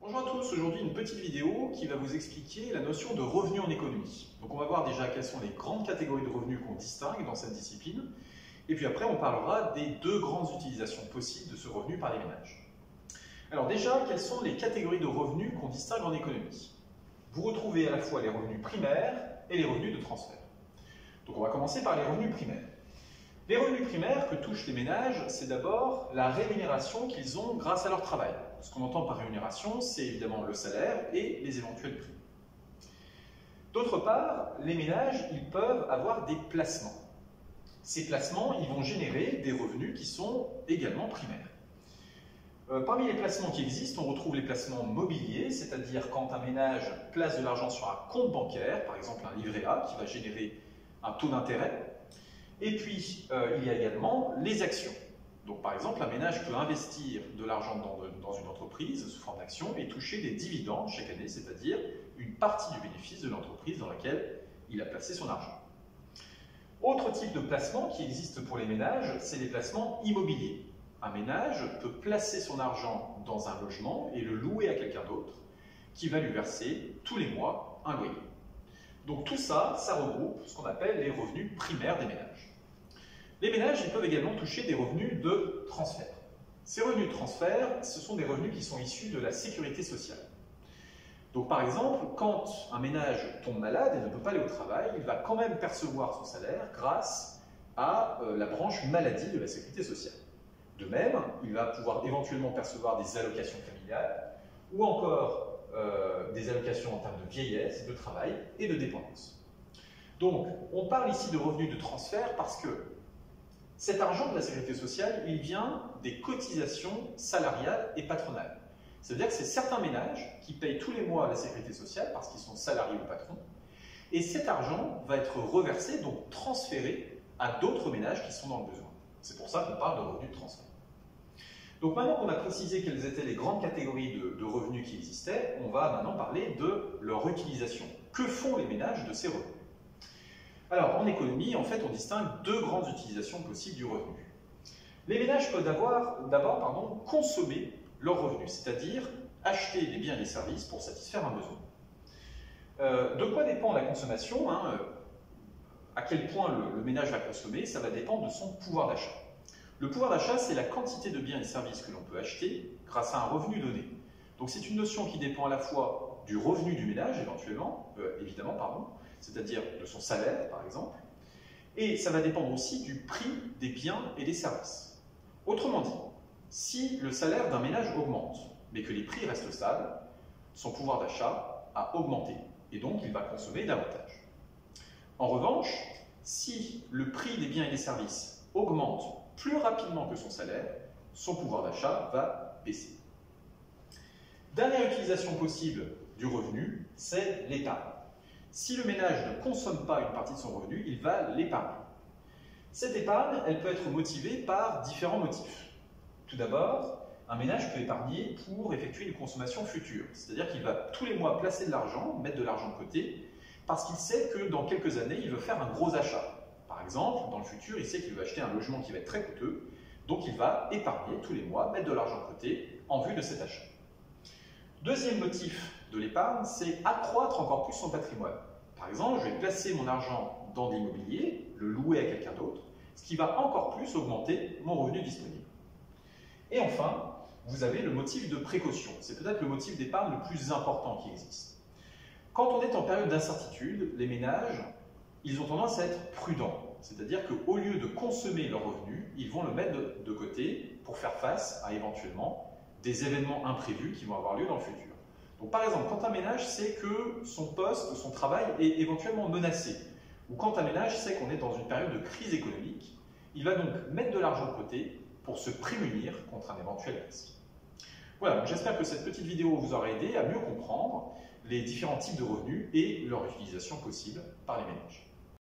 Bonjour à tous, aujourd'hui une petite vidéo qui va vous expliquer la notion de revenu en économie. Donc on va voir déjà quelles sont les grandes catégories de revenus qu'on distingue dans cette discipline, et puis après on parlera des deux grandes utilisations possibles de ce revenu par les ménages. Alors déjà, quelles sont les catégories de revenus qu'on distingue en économie? Vous retrouvez à la fois les revenus primaires et les revenus de transfert. Donc on va commencer par les revenus primaires. Les revenus primaires que touchent les ménages, c'est d'abord la rémunération qu'ils ont grâce à leur travail. Ce qu'on entend par rémunération, c'est évidemment le salaire et les éventuels primes. D'autre part, les ménages, ils peuvent avoir des placements. Ces placements, ils vont générer des revenus qui sont également primaires. Parmi les placements qui existent, on retrouve les placements mobiliers, c'est-à-dire quand un ménage place de l'argent sur un compte bancaire, par exemple un livret A, qui va générer un taux d'intérêt. Et puis, il y a également les actions. Donc, par exemple, un ménage peut investir de l'argent dans une entreprise sous forme d'action et toucher des dividendes chaque année, c'est-à-dire une partie du bénéfice de l'entreprise dans laquelle il a placé son argent. Autre type de placement qui existe pour les ménages, c'est les placements immobiliers. Un ménage peut placer son argent dans un logement et le louer à quelqu'un d'autre qui va lui verser tous les mois un loyer. Donc tout ça, ça regroupe ce qu'on appelle les revenus primaires des ménages. Les ménages, ils peuvent également toucher des revenus de transfert. Ces revenus de transfert, ce sont des revenus qui sont issus de la sécurité sociale. Donc par exemple, quand un ménage tombe malade et ne peut pas aller au travail, il va quand même percevoir son salaire grâce à la branche maladie de la sécurité sociale. De même, il va pouvoir éventuellement percevoir des allocations familiales ou encore des allocations en termes de vieillesse, de travail et de dépendance. Donc, on parle ici de revenus de transfert parce que cet argent de la sécurité sociale, il vient des cotisations salariales et patronales. C'est-à-dire que c'est certains ménages qui payent tous les mois la sécurité sociale parce qu'ils sont salariés ou patrons, et cet argent va être reversé, donc transféré à d'autres ménages qui sont dans le besoin. C'est pour ça qu'on parle de revenus de transfert. Donc maintenant qu'on a précisé quelles étaient les grandes catégories de revenus qui existaient, on va maintenant parler de leur utilisation. Que font les ménages de ces revenus? Alors en économie, en fait, on distingue deux grandes utilisations possibles du revenu. Les ménages peuvent d'abord consommer leurs revenus, c'est-à-dire acheter des biens et des services pour satisfaire un besoin. De quoi dépend la consommation, à quel point le ménage va consommer, ça va dépendre de son pouvoir d'achat. Le pouvoir d'achat, c'est la quantité de biens et services que l'on peut acheter grâce à un revenu donné. Donc c'est une notion qui dépend à la fois du revenu du ménage, évidemment, c'est-à-dire de son salaire, par exemple, et ça va dépendre aussi du prix des biens et des services. Autrement dit, si le salaire d'un ménage augmente, mais que les prix restent stables, son pouvoir d'achat a augmenté, et donc il va consommer davantage. En revanche, si le prix des biens et des services augmente plus rapidement que son salaire, son pouvoir d'achat va baisser. Dernière utilisation possible du revenu, c'est l'épargne. Si le ménage ne consomme pas une partie de son revenu, il va l'épargner. Cette épargne, elle peut être motivée par différents motifs. Tout d'abord, un ménage peut épargner pour effectuer une consommation future, c'est-à-dire qu'il va tous les mois placer de l'argent, mettre de l'argent de côté, parce qu'il sait que dans quelques années, il veut faire un gros achat. Par exemple, dans le futur, il sait qu'il va acheter un logement qui va être très coûteux, donc il va épargner tous les mois, mettre de l'argent de côté en vue de cet achat. Deuxième motif de l'épargne, c'est accroître encore plus son patrimoine. Par exemple, je vais placer mon argent dans de l'immobilier, le louer à quelqu'un d'autre, ce qui va encore plus augmenter mon revenu disponible. Et enfin, vous avez le motif de précaution. C'est peut-être le motif d'épargne le plus important qui existe. Quand on est en période d'incertitude, les ménages, ils ont tendance à être prudents. C'est-à-dire qu'au lieu de consommer leurs revenus, ils vont le mettre de côté pour faire face à éventuellement des événements imprévus qui vont avoir lieu dans le futur. Donc par exemple, quand un ménage sait que son poste, son travail est éventuellement menacé, ou quand un ménage sait qu'on est dans une période de crise économique, il va donc mettre de l'argent de côté pour se prémunir contre un éventuel risque. Voilà, j'espère que cette petite vidéo vous aura aidé à mieux comprendre les différents types de revenus et leur utilisation possible par les ménages.